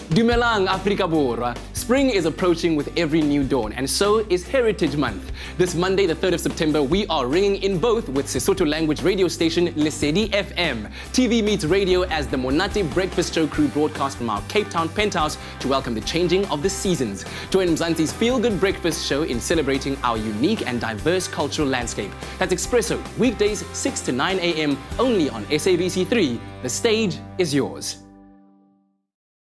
Dumelang Afrika Borwa. Spring is approaching with every new dawn, and so is Heritage Month. This Monday, the 3rd of September, we are ringing in both with Sesotho language radio station Lesedi FM. TV meets radio as the Monate breakfast show crew broadcast from our Cape Town penthouse to welcome the changing of the seasons. Join Mzansi's feel-good breakfast show in celebrating our unique and diverse cultural landscape. That's Expresso, weekdays 6 to 9 a.m. only on SABC3. The stage is yours.